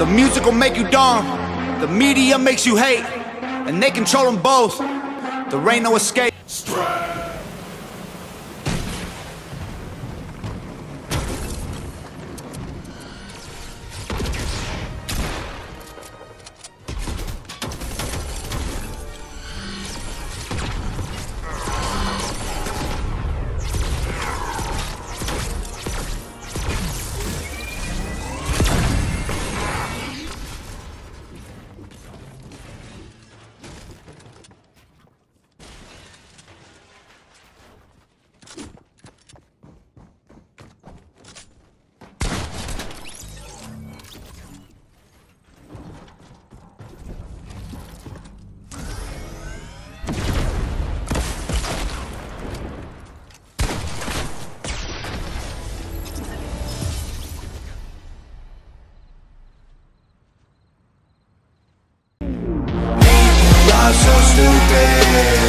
The music will make you dumb, the media makes you hate, and they control them both. There ain't no escape. So stupid.